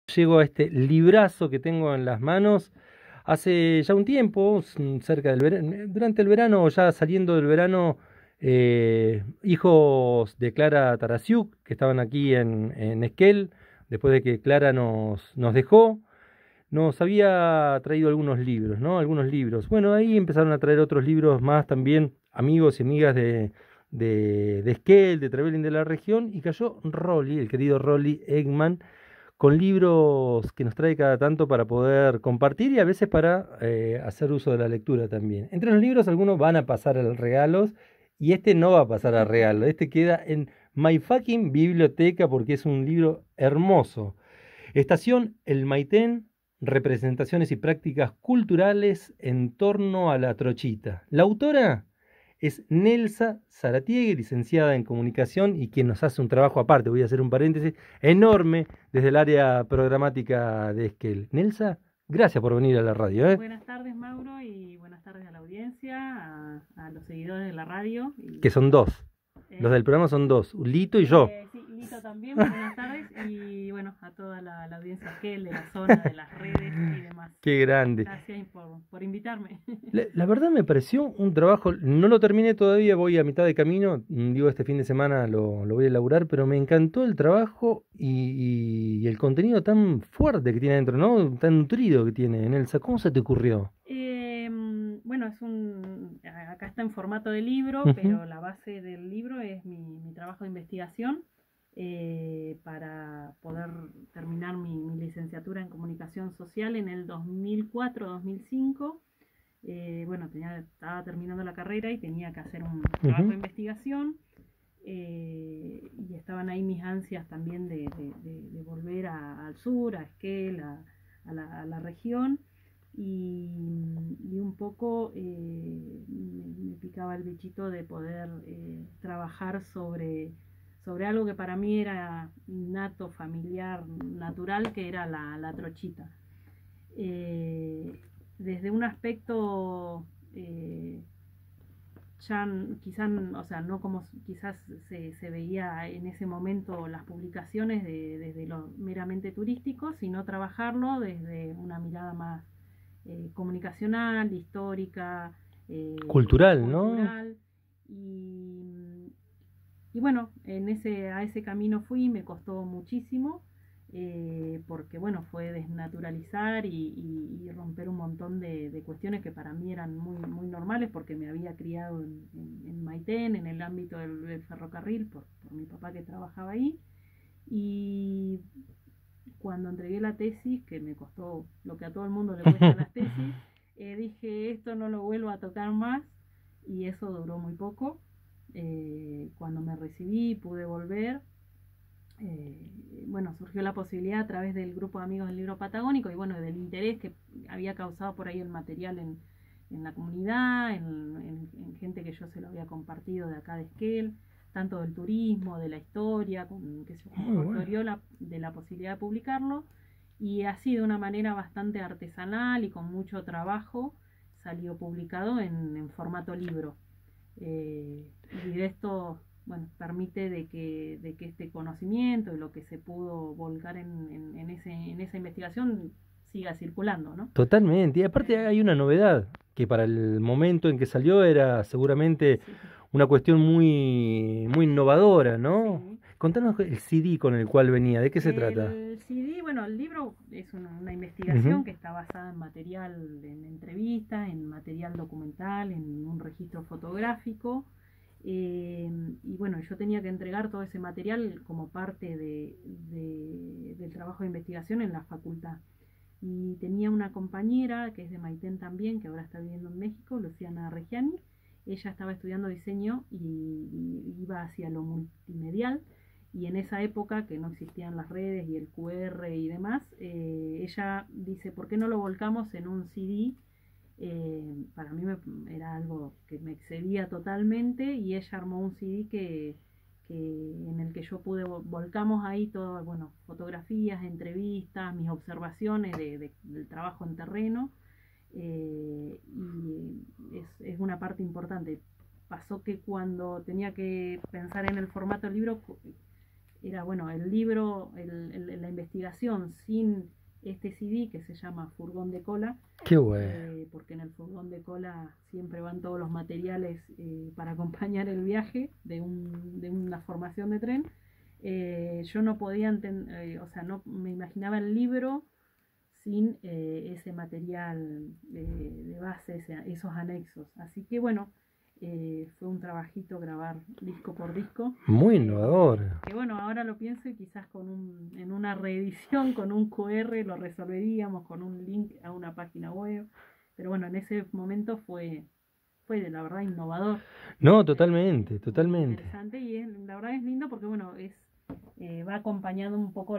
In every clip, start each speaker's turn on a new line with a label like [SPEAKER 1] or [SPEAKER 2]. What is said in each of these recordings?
[SPEAKER 1] Llego a este librazo que tengo en las manos hace ya un tiempo, cerca del verano, durante el verano o ya saliendo del verano, hijos de Clara Tarasiuk, que estaban aquí en Esquel, después de que Clara nos dejó, nos había traído algunos libros, ¿no? Algunos libros. Bueno, ahí empezaron a traer otros libros más también, amigos y amigas de Esquel, de Trevelin de la región, y cayó Rolly, el querido Rolly Eggman con libros que nos trae cada tanto para poder compartir y a veces para hacer uso de la lectura también. Entre los libros algunos van a pasar a regalos y este no va a pasar a regalo, este queda en My Fucking Biblioteca porque es un libro hermoso. Estación El Maitén, representaciones y prácticas culturales en torno a la trochita. La autora es Nelsa Zaratiegui, licenciada en comunicación y quien nos hace un trabajo aparte, voy a hacer un paréntesis, enorme desde el área programática de Esquel. Nelsa, gracias por venir a la radio.
[SPEAKER 2] Buenas tardes, Mauro, y buenas tardes a la audiencia, a los seguidores de la radio.
[SPEAKER 1] Que son dos. Los del programa son dos, Lito y yo.
[SPEAKER 2] Sí, Lito también, buenas tardes, y bueno, a toda la audiencia aquel de la zona, de las redes y demás.
[SPEAKER 1] Qué grande.
[SPEAKER 2] Gracias por invitarme.
[SPEAKER 1] La verdad me pareció un trabajo, no lo terminé todavía, voy a mitad de camino, digo este fin de semana lo voy a elaborar, pero me encantó el trabajo y el contenido tan fuerte que tiene adentro, ¿no? Tan nutrido que tiene, Nelsa. ¿Cómo se te ocurrió?
[SPEAKER 2] Bueno, acá está en formato de libro, pero la base del libro es mi trabajo de investigación para poder terminar mi licenciatura en comunicación social en el 2004-2005. Bueno, estaba terminando la carrera y tenía que hacer un trabajo de investigación y estaban ahí mis ansias también de volver al sur, a Esquel, a la región y un poco me picaba el bichito de poder trabajar sobre algo que para mí era innato, familiar, natural, que era la trochita. Desde un aspecto ya quizás, o sea, no como quizás se veía en ese momento las publicaciones desde lo meramente turístico, sino trabajarlo desde una mirada más comunicacional, histórica,
[SPEAKER 1] Cultural, ¿no?
[SPEAKER 2] cultural, y bueno, a ese camino fui, me costó muchísimo, porque bueno, fue desnaturalizar y romper un montón de cuestiones que para mí eran muy normales, porque me había criado en Maitén, en el ámbito del ferrocarril, por mi papá que trabajaba ahí, y cuando entregué la tesis, que me costó lo que a todo el mundo le cuesta las tesis, dije, esto no lo vuelvo a tocar más, y eso duró muy poco. Cuando me recibí pude volver. Bueno, surgió la posibilidad a través del grupo de amigos del libro patagónico y bueno, del interés que había causado por ahí el material en la comunidad, en gente que yo se lo había compartido de acá de Esquel, tanto del turismo, de la historia, que se corrió de la posibilidad de publicarlo, y así de una manera bastante artesanal y con mucho trabajo salió publicado en formato libro. Y de esto, bueno, permite de que este conocimiento y lo que se pudo volcar en esa investigación siga circulando, ¿no?
[SPEAKER 1] Totalmente. Y aparte hay una novedad, que para el momento en que salió era seguramente
[SPEAKER 2] Sí,
[SPEAKER 1] una cuestión muy innovadora, ¿no?
[SPEAKER 2] sí.
[SPEAKER 1] Contanos el CD con el cual venía, ¿de qué se trata?
[SPEAKER 2] El CD, bueno, el libro es una investigación que está basada en material, en entrevistas, en material documental, en un registro fotográfico. Y bueno, yo tenía que entregar todo ese material como parte del trabajo de investigación en la facultad. Y tenía una compañera que es de Maitén también, que ahora está viviendo en México, Luciana Reggiani. Ella estaba estudiando diseño y iba hacia lo multimedial, y en esa época que no existían las redes y el QR y demás, ella dice, ¿por qué no lo volcamos en un CD? Para mí era algo que me excedía totalmente, y ella armó un CD en el que yo volcamos ahí todo, bueno, fotografías, entrevistas, mis observaciones del trabajo en terreno, y es una parte importante. Pasó que cuando tenía que pensar en el formato del libro, era, bueno, el libro, la investigación sin este CD que se llama Furgón de Cola.
[SPEAKER 1] Qué bueno.
[SPEAKER 2] Porque en el furgón de cola siempre van todos los materiales para acompañar el viaje de una formación de tren. Yo no podía o sea, no me imaginaba el libro sin ese material de base, esos anexos. Así que bueno, fue un trabajito grabar disco por disco.
[SPEAKER 1] Muy innovador.
[SPEAKER 2] Que bueno, ahora lo pienso y quizás en una reedición con un QR lo resolveríamos, con un link a una página web. Pero bueno, en ese momento fue la verdad innovador.
[SPEAKER 1] No, totalmente, totalmente.
[SPEAKER 2] Interesante y la verdad es lindo porque bueno, va acompañando un poco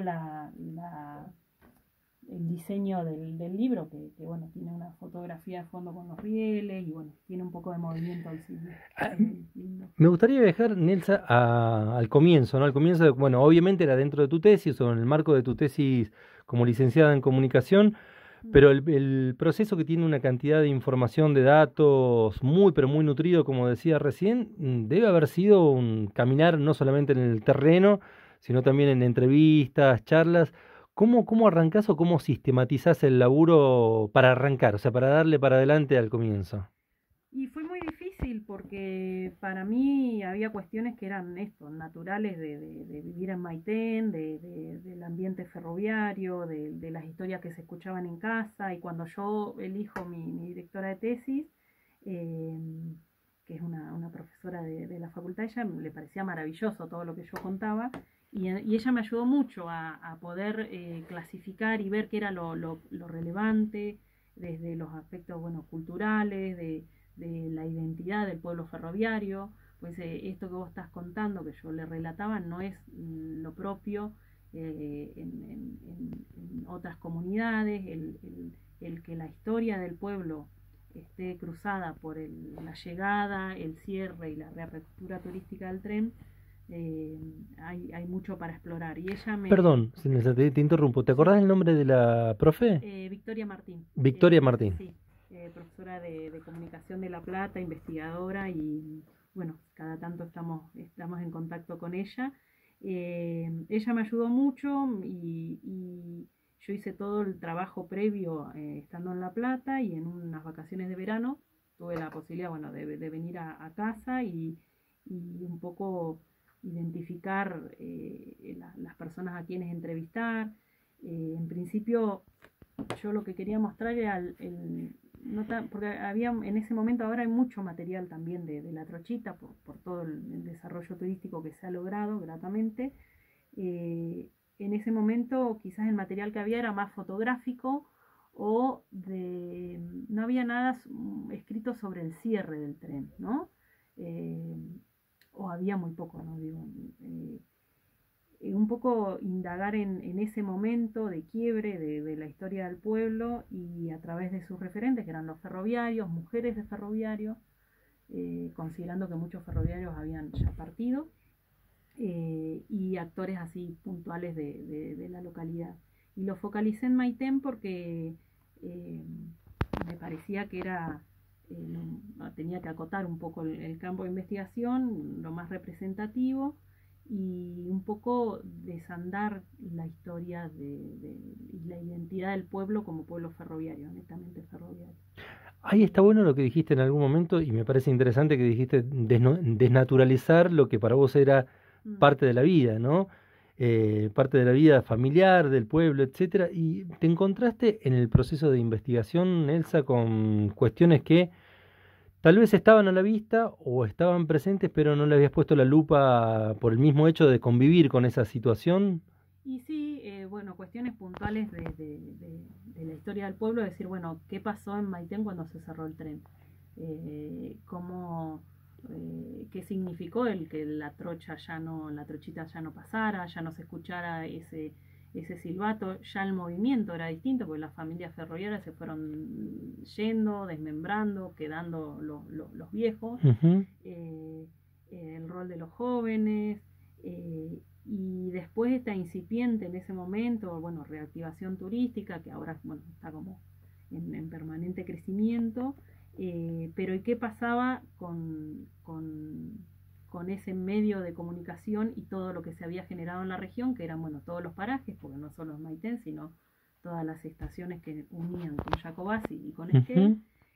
[SPEAKER 2] el diseño del libro, que bueno, tiene una fotografía de fondo con los rieles y bueno, tiene un poco de movimiento al cine.
[SPEAKER 1] Me gustaría viajar, Nelsa, al comienzo, ¿no? Al comienzo, bueno, obviamente era dentro de tu tesis o en el marco de tu tesis como licenciada en comunicación, pero el proceso que tiene una cantidad de información, de datos muy, pero muy nutrido, como decía recién, debe haber sido un caminar no solamente en el terreno, sino también en entrevistas, charlas. ¿Cómo arrancás o cómo sistematizás el laburo para arrancar, o sea, para darle para adelante al comienzo?
[SPEAKER 2] Y fue muy difícil porque para mí había cuestiones que eran esto, naturales de vivir en Maitén, del ambiente ferroviario, de las historias que se escuchaban en casa. Y cuando yo elijo mi directora de tesis, eh, que es una profesora de la facultad, ella le parecía maravilloso todo lo que yo contaba. Y ella me ayudó mucho a poder clasificar y ver qué era lo relevante desde los aspectos bueno, culturales, de la identidad del pueblo ferroviario, pues esto que vos estás contando, que yo le relataba, no es lo propio en otras comunidades, el que la historia del pueblo esté cruzada por la llegada, el cierre y la reapertura turística del tren, hay mucho para explorar. Y ella
[SPEAKER 1] Perdón, te interrumpo. ¿Te acordás el nombre de la profe?
[SPEAKER 2] Victoria Martín.
[SPEAKER 1] Victoria Martín.
[SPEAKER 2] Sí, profesora de comunicación de La Plata, investigadora y bueno, cada tanto estamos en contacto con ella. Ella me ayudó mucho y yo hice todo el trabajo previo estando en La Plata y en unas vacaciones de verano tuve la posibilidad bueno, de venir a casa y un poco identificar las personas a quienes entrevistar. En principio yo lo que quería mostrar era porque había en ese momento, ahora hay mucho material también de la trochita por todo el desarrollo turístico que se ha logrado gratamente. En ese momento quizás el material que había era más fotográfico no había nada escrito sobre el cierre del tren, ¿no? O había muy poco, ¿no? Digo, un poco indagar en ese momento de quiebre de la historia del pueblo y a través de sus referentes, que eran los ferroviarios, mujeres de ferroviarios, considerando que muchos ferroviarios habían ya partido, y actores así puntuales de la localidad. Y lo focalicé en Maitén porque me parecía que tenía que acotar un poco el campo de investigación, lo más representativo, y un poco desandar la historia y la identidad del pueblo como pueblo ferroviario, netamente ferroviario.
[SPEAKER 1] Ahí está bueno lo que dijiste en algún momento y me parece interesante que dijiste desnaturalizar lo que para vos era parte de la vida, ¿no? Parte de la vida familiar, del pueblo, etcétera. Y te encontraste en el proceso de investigación, Elsa, con cuestiones que tal vez estaban a la vista o estaban presentes, pero no le habías puesto la lupa por el mismo hecho de convivir con esa situación.
[SPEAKER 2] Y sí, bueno, cuestiones puntuales de la historia del pueblo, decir, bueno, ¿qué pasó en Maitén cuando se cerró el tren? ¿Qué significó el que la trochita ya no pasara, ya no se escuchara ese silbato? Ya el movimiento era distinto, porque las familias ferroviarias se fueron yendo, desmembrando, quedando los viejos, el rol de los jóvenes, y después esta incipiente en ese momento, bueno, reactivación turística, que ahora, bueno, está como en permanente crecimiento, pero ¿y qué pasaba con con ese medio de comunicación y todo lo que se había generado en la región, que eran, bueno, todos los parajes, porque no solo Maitén, sino todas las estaciones que unían con Jacobacci y con Esquel,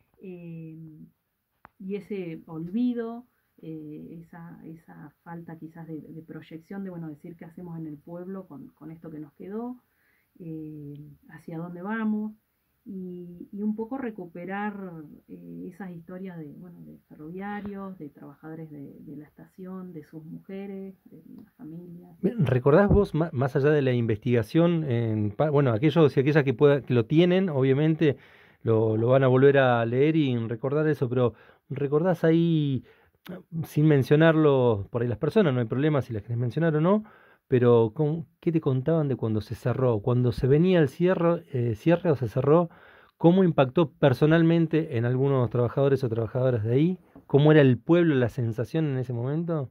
[SPEAKER 2] y ese olvido, esa falta quizás de proyección, de, bueno, decir qué hacemos en el pueblo con esto que nos quedó, hacia dónde vamos, y un poco recuperar esas historias de, bueno, de ferroviarios, de trabajadores de la estación, de sus mujeres, de las familias.
[SPEAKER 1] ¿Recordás vos, más allá de la investigación, bueno, aquellos y aquellas que lo tienen, obviamente lo van a volver a leer y recordar eso, pero ¿recordás ahí, sin mencionarlo por ahí las personas, no hay problema si las querés mencionar o no, pero qué te contaban de cuando se cerró, cuando se venía el cierre o se cerró, cómo impactó personalmente en algunos trabajadores o trabajadoras de ahí, cómo era el pueblo, la sensación en ese momento?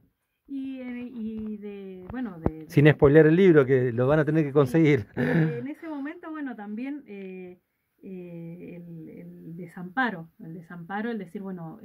[SPEAKER 2] Bueno,
[SPEAKER 1] Sin spoilear el libro, que lo van a tener que conseguir.
[SPEAKER 2] En ese momento, bueno, también el desamparo, el decir, bueno,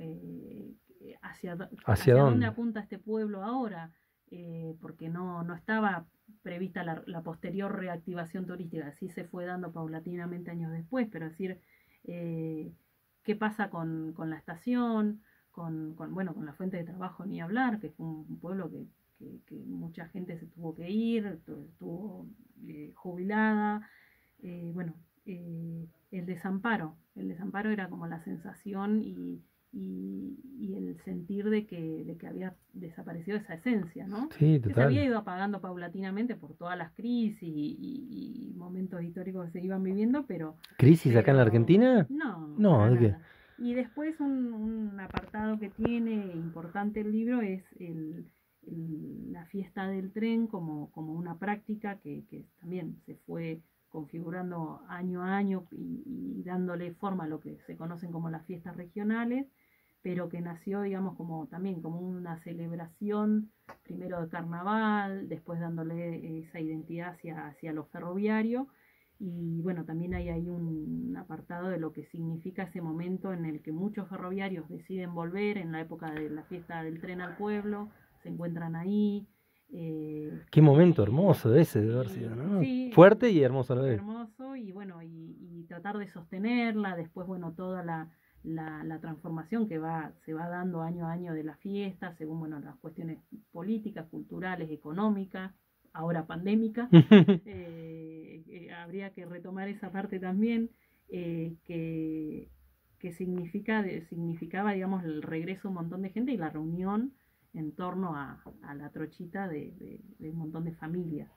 [SPEAKER 2] hacia dónde apunta este pueblo ahora, porque no estaba prevista la posterior reactivación turística, así se fue dando paulatinamente años después, pero es decir, qué pasa con la estación, bueno, con la fuente de trabajo ni hablar, que fue un pueblo que mucha gente se tuvo que ir, estuvo jubilada, bueno, el desamparo era como la sensación y el sentir de que había desaparecido esa esencia, ¿no?
[SPEAKER 1] Sí,
[SPEAKER 2] que se había ido apagando paulatinamente por todas las crisis y momentos históricos que se iban viviendo, pero...
[SPEAKER 1] ¿Crisis acá en la Argentina?
[SPEAKER 2] No, ¿de qué? Y después un apartado que tiene importante el libro es la fiesta del tren como una práctica que también se fue configurando año a año y dándole forma a lo que se conocen como las fiestas regionales, pero que nació, digamos, también como una celebración, primero de carnaval, después dándole esa identidad hacia lo ferroviario, y bueno, también hay ahí un apartado de lo que significa ese momento en el que muchos ferroviarios deciden volver en la época de la fiesta del tren al pueblo, se encuentran ahí.
[SPEAKER 1] Qué momento hermoso ese de haber sido, ¿no?
[SPEAKER 2] Sí,
[SPEAKER 1] fuerte y hermoso a la vez.
[SPEAKER 2] Hermoso, y bueno, y tratar de sostenerla, después, bueno, toda la transformación que se va dando año a año de la fiesta, según, bueno, las cuestiones políticas, culturales, económicas, ahora pandémicas. Habría que retomar esa parte también, que significaba, digamos, el regreso de un montón de gente y la reunión en torno a la trochita de un montón de familias.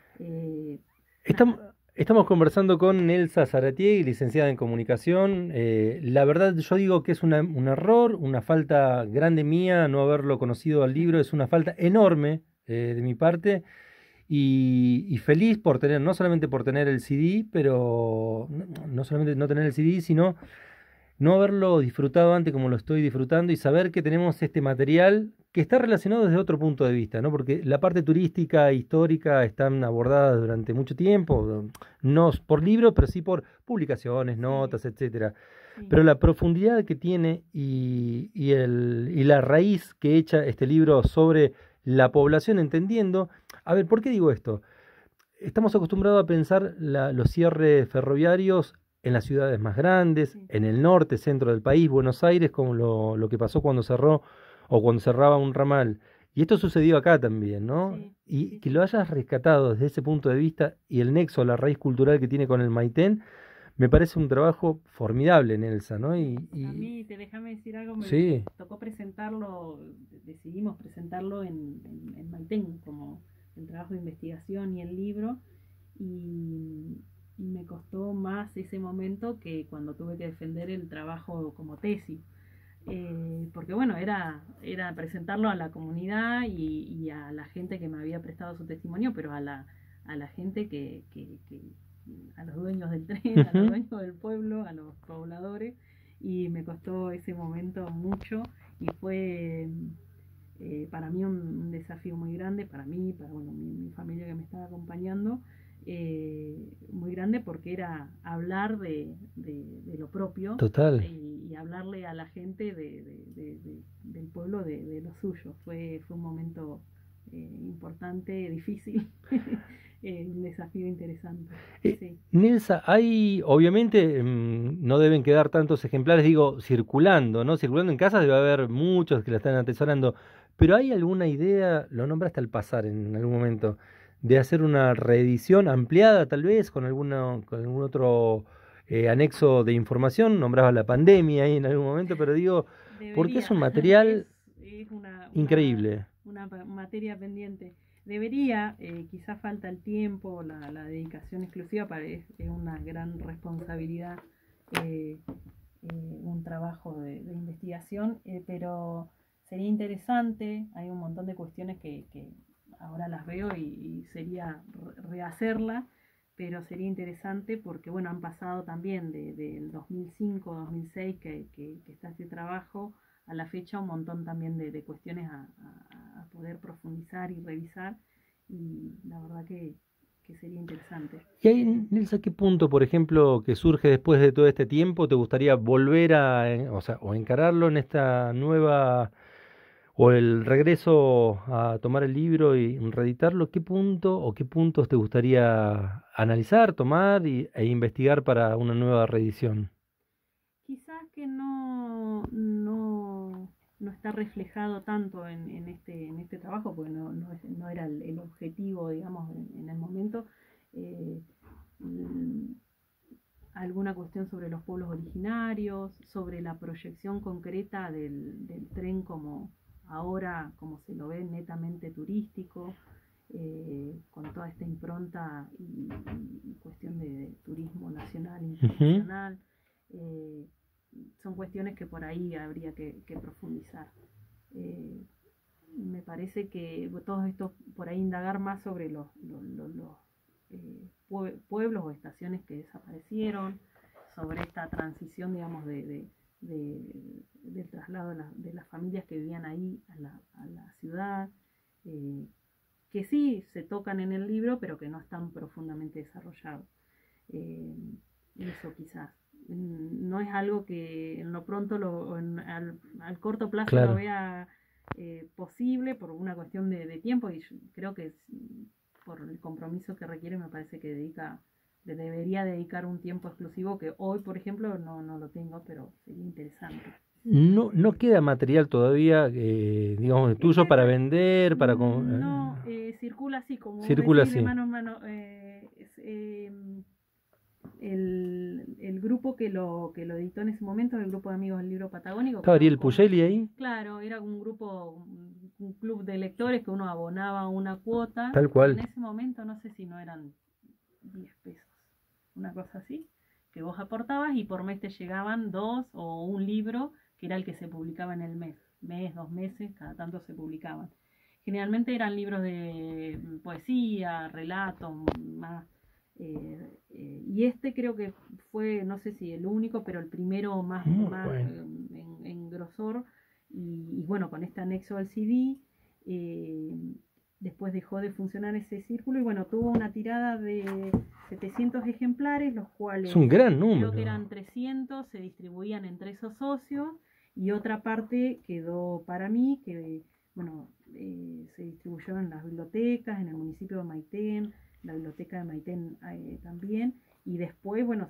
[SPEAKER 1] Estamos conversando con Elsa Zaratiegui, licenciada en comunicación. La verdad, yo digo que es un error, una falta grande mía no haberlo conocido al libro, es una falta enorme de mi parte. Y feliz por tener, no solamente por tener el CD, pero no solamente no tener el CD, sino no haberlo disfrutado antes como lo estoy disfrutando y saber que tenemos este material que está relacionado desde otro punto de vista, ¿no? Porque la parte turística e histórica están abordadas durante mucho tiempo, no por libros, pero sí por publicaciones, notas, etcétera. Sí. Pero la profundidad que tiene y la raíz que echa este libro sobre la población, entendiendo. A ver, ¿por qué digo esto? Estamos acostumbrados a pensar los cierres ferroviarios en las ciudades más grandes, sí, en el norte, centro del país, Buenos Aires, como lo que pasó cuando cerró o cuando cerraba un ramal. Y esto sucedió acá también, ¿no? Sí, y sí, que lo hayas rescatado desde ese punto de vista y el nexo, la raíz cultural que tiene con el Maitén, me parece un trabajo formidable, Nelsa, ¿no?
[SPEAKER 2] A mí, déjame decir algo,
[SPEAKER 1] sí,
[SPEAKER 2] tocó presentarlo, decidimos presentarlo en Maitén, como el trabajo de investigación y el libro, y me costó más ese momento que cuando tuve que defender el trabajo como tesis, porque bueno, era presentarlo a la comunidad y a la gente que me había prestado su testimonio, pero a la gente que a los dueños del tren, a los dueños del pueblo, a los pobladores, y me costó ese momento mucho, y fue para mí un desafío muy grande, para mí, para bueno, mi familia que me estaba acompañando, muy grande, porque era hablar de lo propio.
[SPEAKER 1] Total.
[SPEAKER 2] Y hablarle a la gente del pueblo de lo suyo. Fue un momento importante, difícil, un desafío interesante. Sí.
[SPEAKER 1] Nilsa, hay, obviamente, no deben quedar tantos ejemplares, digo, circulando, ¿no? Circulando en casa debe haber muchos que la están atesorando, pero ¿hay alguna idea, lo nombraste al pasar en algún momento, de hacer una reedición ampliada tal vez con algún otro anexo de información? Nombraba la pandemia ahí en algún momento, pero digo, porque es
[SPEAKER 2] Debería,
[SPEAKER 1] un material
[SPEAKER 2] es
[SPEAKER 1] increíble.
[SPEAKER 2] una materia pendiente. Debería, quizás falta el tiempo, la dedicación exclusiva, es una gran responsabilidad, eh, un trabajo de investigación, pero sería interesante. Hay un montón de cuestiones que ahora las veo y sería rehacerla, pero sería interesante porque, bueno, han pasado también del 2005, 2006 que está este trabajo, a la fecha un montón también de cuestiones a poder profundizar y revisar, y la verdad que sería interesante.
[SPEAKER 1] Y ahí, Nilsa, ¿qué punto, por ejemplo, que surge después de todo este tiempo, te gustaría volver o sea, o encararlo en esta nueva, o el regreso a tomar el libro y reeditarlo? ¿Qué punto o qué puntos te gustaría analizar, tomar e investigar para una nueva reedición?
[SPEAKER 2] Quizás que no está reflejado tanto en este trabajo, porque no era el objetivo, digamos, en el momento. eh, mm, Alguna cuestión sobre los pueblos originarios, sobre la proyección concreta del tren como ahora, como se lo ve, netamente turístico, con toda esta impronta y cuestión de turismo nacional e
[SPEAKER 1] Ujú.
[SPEAKER 2] internacional. Eh, Son cuestiones que por ahí habría que profundizar. Eh, Me parece que todo esto, por ahí indagar más sobre los pueblos o estaciones que desaparecieron, sobre esta transición, digamos, del traslado de las familias que vivían ahí a la ciudad, eh, que sí se tocan en el libro, pero que no están profundamente desarrollados. Eh, Eso quizás. No es algo que en lo pronto, al corto plazo lo
[SPEAKER 1] Claro.
[SPEAKER 2] vea posible por una cuestión de tiempo, y yo creo que por el compromiso que requiere, me parece que debería dedicar un tiempo exclusivo, que hoy, por ejemplo, no lo tengo, pero sería interesante.
[SPEAKER 1] No, no queda material todavía, digamos,
[SPEAKER 2] Es
[SPEAKER 1] tuyo
[SPEAKER 2] que
[SPEAKER 1] para vender,
[SPEAKER 2] no circula así, como vos
[SPEAKER 1] circula
[SPEAKER 2] decís, de
[SPEAKER 1] así.
[SPEAKER 2] mano en mano. El grupo que lo editó en ese momento, el grupo de amigos del libro patagónico,
[SPEAKER 1] ¿Está Ariel Pugeli ahí?
[SPEAKER 2] claro, era un grupo, un club de lectores que uno abonaba una cuota.
[SPEAKER 1] Tal
[SPEAKER 2] En
[SPEAKER 1] cual.
[SPEAKER 2] ese momento no sé si no eran 10 pesos, una cosa así, que vos aportabas y por mes te llegaban dos o un libro, que era el que se publicaba en el mes, 2 meses, cada tanto se publicaban. Generalmente eran libros de poesía, relatos, más. Y este creo que fue, no sé si el único, pero el primero
[SPEAKER 1] Muy
[SPEAKER 2] más
[SPEAKER 1] bueno.
[SPEAKER 2] en grosor. Y bueno, con este anexo al CD, eh, después dejó de funcionar ese círculo y bueno, tuvo una tirada de 700 ejemplares, los
[SPEAKER 1] Es
[SPEAKER 2] cuales
[SPEAKER 1] un gran
[SPEAKER 2] creo que
[SPEAKER 1] número.
[SPEAKER 2] eran 300, se distribuían entre esos socios, y otra parte quedó para mí, que bueno, se distribuyó en las bibliotecas, en el municipio de Maitén, la biblioteca de Maitén también, y después, bueno,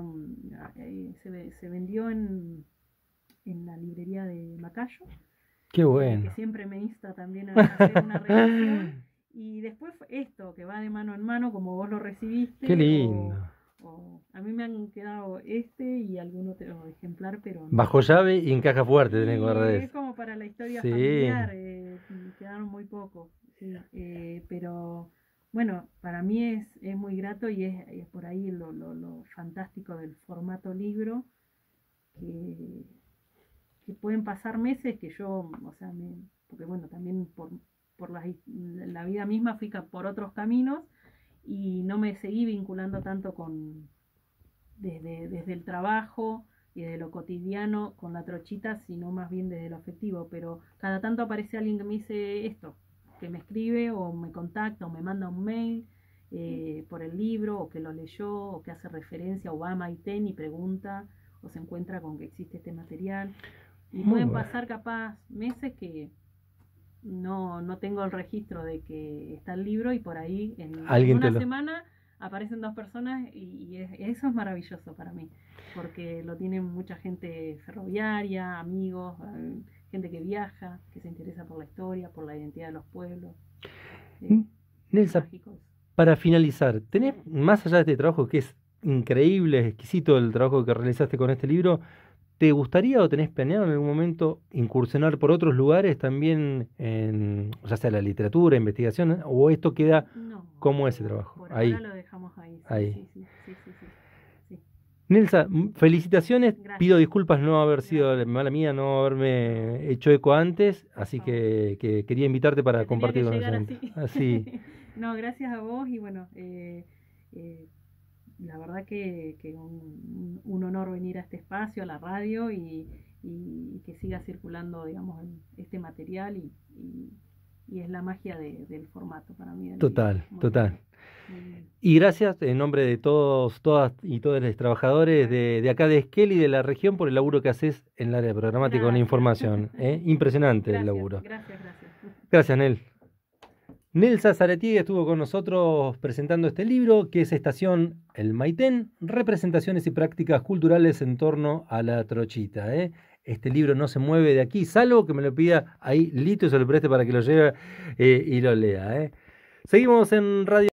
[SPEAKER 2] se vendió en la librería de Macayo,
[SPEAKER 1] Qué
[SPEAKER 2] que
[SPEAKER 1] bueno.
[SPEAKER 2] siempre me insta también a hacer una revisión. Y después esto, que va de mano en mano, como vos lo
[SPEAKER 1] Qué
[SPEAKER 2] recibiste,
[SPEAKER 1] lindo.
[SPEAKER 2] o a mí me han quedado este y algún otro ejemplar, pero
[SPEAKER 1] Bajo
[SPEAKER 2] no.
[SPEAKER 1] llave y en caja fuerte tenés que
[SPEAKER 2] Y
[SPEAKER 1] guardar
[SPEAKER 2] es
[SPEAKER 1] eso.
[SPEAKER 2] como para la historia
[SPEAKER 1] Sí.
[SPEAKER 2] familiar, quedaron muy pocos, sí, pero bueno, para mí es muy grato, y es por ahí lo fantástico del formato libro, que, que pueden pasar meses que yo, o sea, porque bueno, también por la vida misma fui por otros caminos y no me seguí vinculando tanto desde el trabajo y de lo cotidiano con la trochita, sino más bien desde lo afectivo. Pero cada tanto aparece alguien que me dice esto, que me escribe o me contacta o me manda un mail, por el libro, o que lo leyó, o que hace referencia, o va a Maitén y pregunta, o se encuentra con que existe este material. Y pueden pasar capaz meses que no tengo el registro de que está el libro, y por ahí en una semana aparecen 2 personas, y eso es maravilloso para mí, porque lo tienen mucha gente ferroviaria, amigos, gente que viaja, que se interesa por la historia, por la identidad de los pueblos.
[SPEAKER 1] Nelsa, para finalizar, ¿tenés, más allá de este trabajo que es increíble, es exquisito el trabajo que realizaste con este libro, ¿te gustaría o tenés planeado en algún momento incursionar por otros lugares también, ya sea la literatura, investigación, o esto queda como ese trabajo?
[SPEAKER 2] Por ahora lo dejamos ahí. Sí.
[SPEAKER 1] Nelsa, felicitaciones.
[SPEAKER 2] Gracias.
[SPEAKER 1] Pido disculpas no haber sido mala mía, no haberme hecho eco antes, así que quería invitarte para compartir con nosotros. Así.
[SPEAKER 2] No, gracias a vos, y bueno, la verdad que un honor venir a este espacio, a la radio, y que siga circulando, digamos, este material, y es la magia del formato para mí.
[SPEAKER 1] Total. Y gracias en nombre de todos, todas y todos los trabajadores de acá de Esquel y de la región por el laburo que haces en el área programática con información. Impresionante el laburo.
[SPEAKER 2] Gracias.
[SPEAKER 1] Gracias, Nel. Nelsa Zaretiega estuvo con nosotros presentando este libro, que es Estación El Maitén, representaciones y prácticas culturales en torno a la trochita. Este libro no se mueve de aquí, salvo que me lo pida ahí Lito y se lo preste para que lo lleve y lo lea. Seguimos en Radio